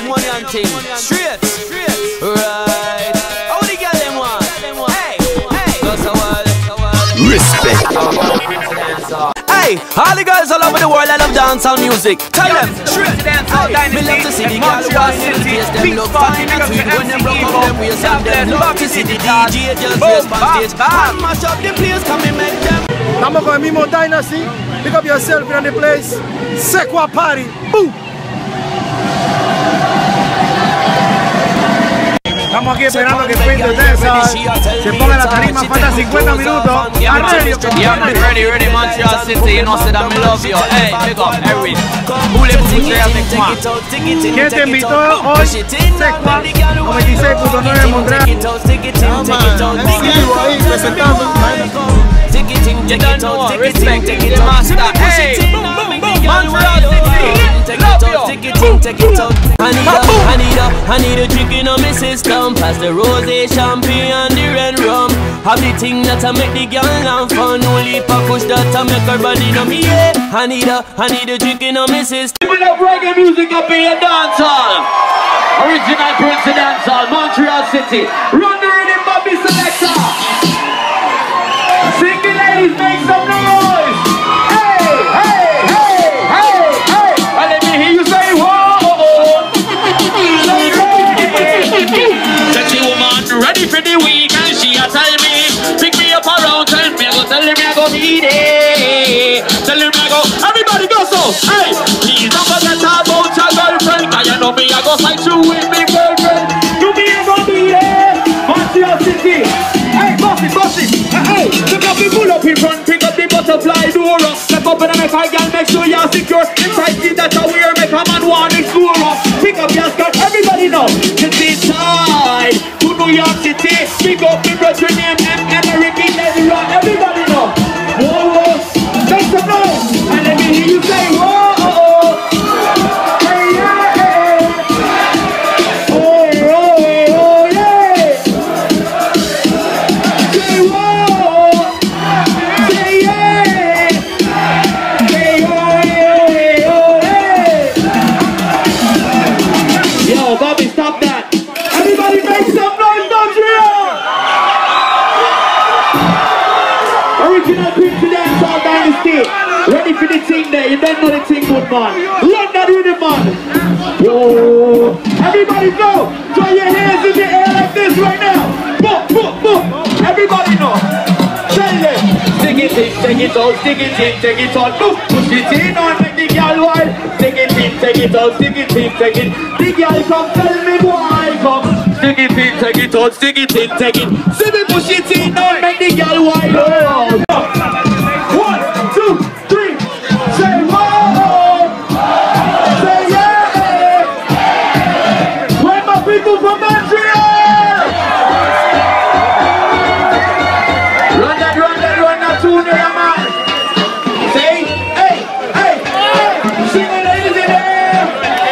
money and thing. Straight. Right. How the girl them want? Hey. That's a while. Respect. Hey, all the girls all over the world I love dancehall music. Tell them. Me love to see the girl walk in the place. Them look fine and sweet when them rock up them waist. And them love to see the DJ just raise on stage. And mash up the place, come and make them. Estamos con el mismo Dynasty. Pick up yourself in the place. Sequa Party. Boom. Estamos aquí esperando que Prince Densa se ponga la tarima. Faltan 50 minutos. Ready, Montreal City. You know, say that me love you. Hey, pick up, Erwin. Who lives in there, big man? ¿Quién te invitó hoy? Sequa 96.9 Montreal. Ahí presentando. You don't know, respect, take it master. Hey, Montreal City, love you. I need a drink in my system. Pass the rosé, champagne and the red rum. Have the thing that I make the girl have fun. Only if I push that I make her body know me. Yeah, I need a drink in my system. People love reggae music up in your dancehall. Original Prince dancehall, Montreal City. Run the rhythm, Bobby Selector. Single ladies, make some noise! Hey! And let me hear you say, whoa! Sexy woman, ready for the week, and she a tell me, pick me up around, tell me I go be there. Tell me I go, everybody go so! Hey! Please don't forget about your girlfriend, cause you know me I go fight you with me girlfriend. You me I go be there! Montreal City! Hey, boss it! Hey, look up the pull up in front, pick up the butterfly door. Step up and make a girl, make sure you're secure. Inside the that I wear, make a man want to score. Pick up your skirt, everybody know. It's inside to New York City. Pick up the brother name and Ricky, let it run. Everybody know. Whoa, make some noise. And let me hear you say, whoa. Bobby, stop that! Everybody make some noise, Montreal! Original Prince Dancehall Dynasty. Ready for the thing there, you don't know the thing good, man. Run that rhythm, man! Whoa! Everybody go! Throw your hands in the air like this right now! Boom! Everybody know! Tell them! Stick it in, take it out, stick it in, take it out. Push it in on, make the girl wild. Stick it in, take it out, stick it in, take it. The girl come, tell me why come. Stick it in, take it out, stick it in, take it. See me push it in on, make the girl wild. 1, 2, 3. Say whoa. Say yeah. Where my people from Montreal? Run that tune there, man. Say, hey. Sing the ladies in there.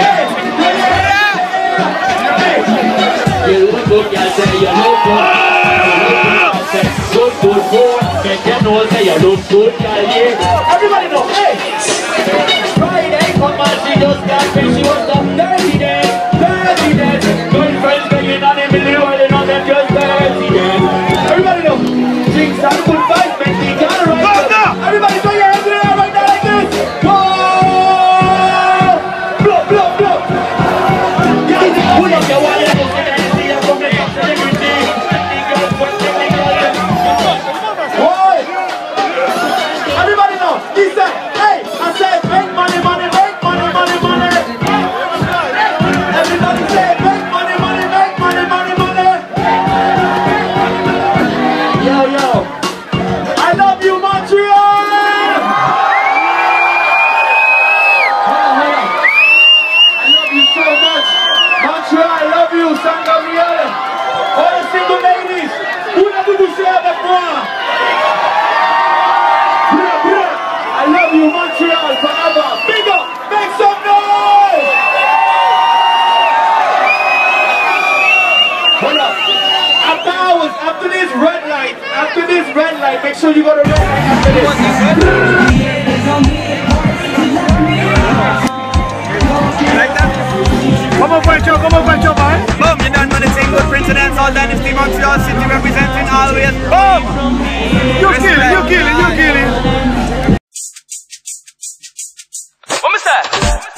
You look good, y'all say you look good. Good, make them know say you look good, y'all, yeah. Everybody know, hey. Friday, come on, she just got fish, she was up 30 days. Good friends begging on them in the world, and on them just 30 days. Everybody know, drinks and good vibes, make the girl right now. Everybody throw your hands in the air right now like this. Go! Blow. Guys, pull up your wallet. Everybody know, he said, hey, I said, make money. Everybody say, make money. Yo, I love you, Montreal! Hold on. I love you so much. Montreal, I love you, San Gabriel. All the single ladies, voulez-vous toucher avec moi? I love you, Montreal, forever. Big up, make some noise! Hold up. After this red light, make sure you go to red light after this. Like that? Vamos por el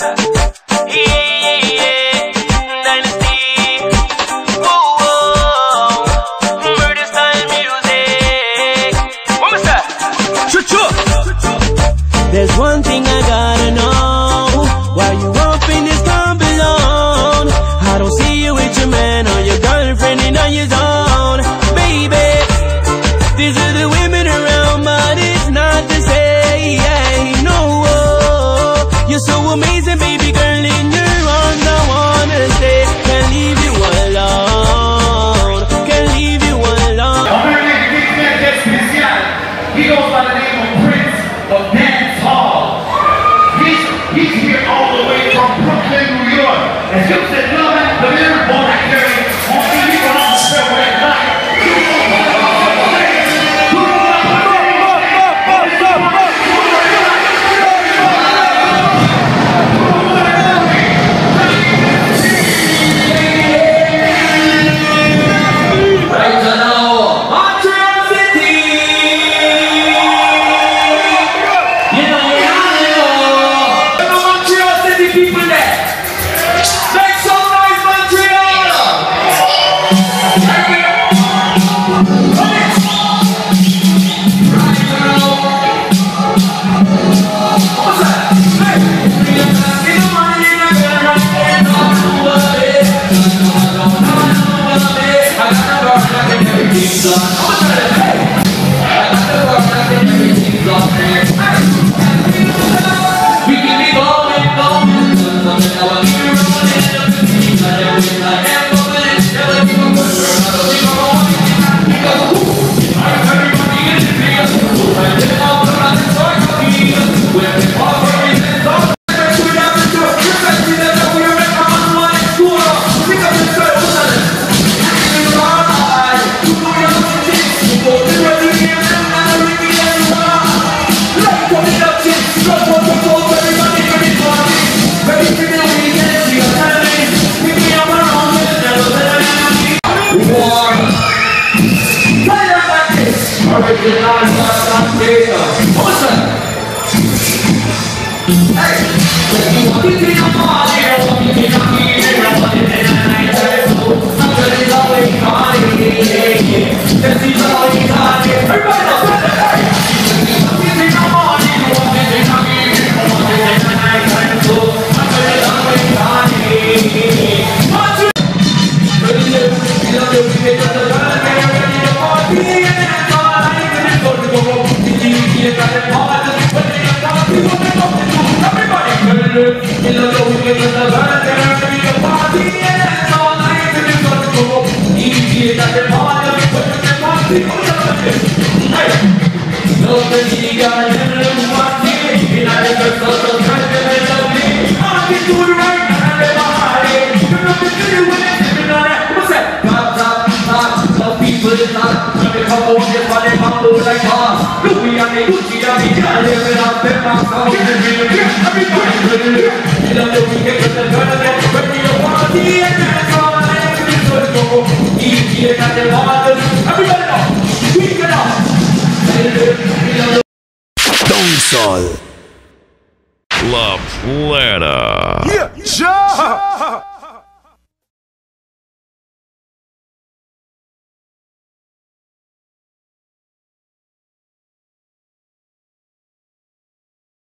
There's one thing I gotta know. Why you up in this club alone? I don't see you with your man or your girlfriend in on your zone. Baby, these are the women around, but it's not the same. No, you're so amazing, baby girl, in your arms I wanna stay. Can't leave you alone. Can't leave you alone. He goes by the name of Prince of Dance Hall. He's here all the way from Brooklyn, New York. And you said, no, man, the little boy I carry on TV on the subway at night. Dancehall La Plata. Yeah,